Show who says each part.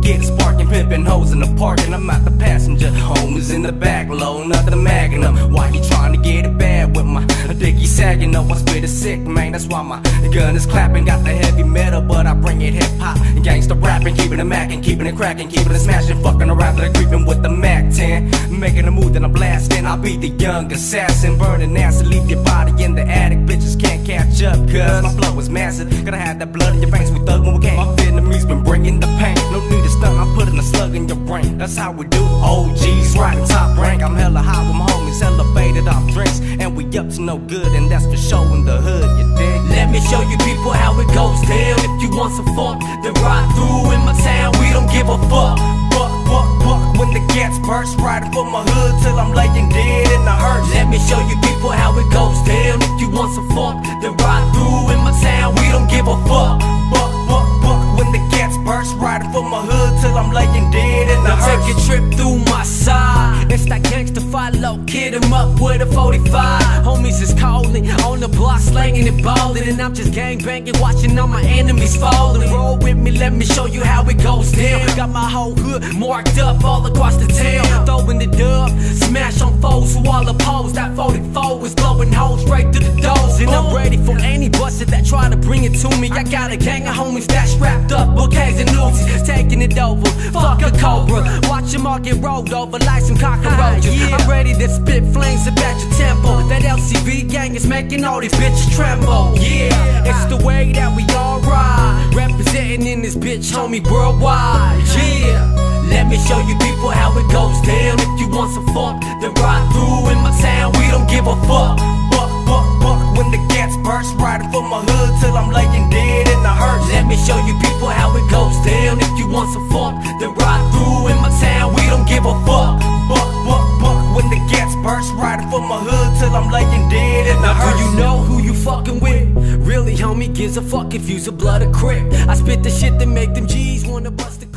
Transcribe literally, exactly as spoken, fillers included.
Speaker 1: get a spark and pimpin' hoes in the park. And I'm out the passenger, homies in the back, loading up the Magnum. Why you trying to get it bad with my dicky sagging? No, I spit it sick, man, that's why my gun is clapping. Got the heavy metal, but I bring it hip hop and gangsta rapping, keeping it mackin', keeping it crackin', keeping it smashing, fucking around and creeping with the Mac ten, making a move, then I'm blasting. I'll be the young assassin, burning acid, leave your body in the attic. Bitches can't catch up, cause my flow is massive. Gotta have that blood in your veins, we thug when we came. My Vietnamese been bringing the pain. No need to stunt, I'm putting a slug in your brain. That's how we do. O Gs riding top rank. I'm hella high with my homies, elevated off drinks, and we up to no good, and that's for sure in the hood, you dig?
Speaker 2: Let me show you people how it goes down. If you want some funk, then ride through in my town. We don't give a fuck.
Speaker 1: Buck, buck, buck when the gas burst, riding for my hood till I'm laying dead in the hearse.
Speaker 2: Let me show you people how it goes down. If you want some funk, then ride through in my town. We don't give a fuck.
Speaker 1: Buck, buck, buck when the gas burst, riding for my hood till I'm laying dead in the
Speaker 2: now
Speaker 1: hearse.
Speaker 2: Take a trip through my side. It's that gangsta follow, kid him up with a forty-five. Homies is calling, on the block slanging and ballin', and I'm just gang banging, watching all my enemies falling. Roll with me, let me show you how it goes down. Got my whole hood marked up all across the town. Throwing the dub, smash on foes who all oppose. That forty-four is blowing holes straight to the doors, and I'm ready for any buster that try to bring it to me. I got a gang of homies that strapped up, bouquets and Uzis, taking it over. Fuck a cobra, watch them all get rolled over like some cockroaches. Yeah. I'm ready to spit flames about your temple. That L C V gang is making all these bitches tremble. Yeah, it's the way that we all ride, representing in this bitch, homie, worldwide. Yeah, let me show you people how it goes down. If you want some funk, then ride through in my town. We don't give a fuck.
Speaker 1: Buck, buck, buck when the gas burst, riding for my hood till I'm laying dead in the hearse.
Speaker 2: Let me show you people how it goes down. If you want some funk, then ride through in my town. We don't give a fuck.
Speaker 1: Buck, buck, buck when the gas burst, riding for my hood till I'm laying dead in the
Speaker 2: now
Speaker 1: hearse.
Speaker 2: Do you know who you fucking with? Really, homie, gives a fuck if you's a blood or crip. I spit the shit that make them G's wanna bust the